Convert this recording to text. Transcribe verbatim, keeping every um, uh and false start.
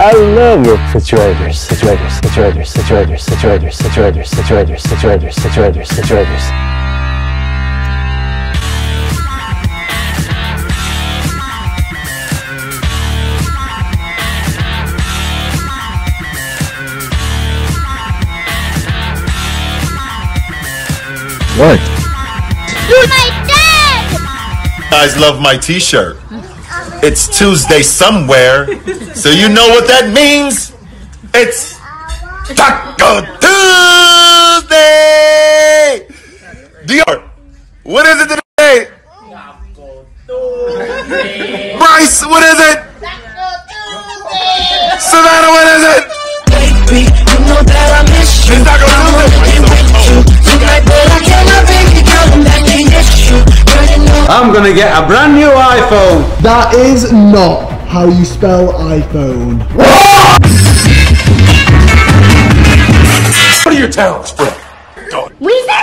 I love situators, situators, situators, situators, situators, situators, situators, situators, situators, situators. What? You're my dad! You guys love my t-shirt. It's Tuesday somewhere, so you know what that means. It's Taco Tuesday! Dior, what is it today? Taco Tuesday. Bryce, what is it? Taco Tuesday. Savannah, what is it? Baby, you know that I miss you. It's Taco Tuesday. I'm gonna get a brand new iPhone. That is not how you spell iPhone. What are your talents, bro? Weezer!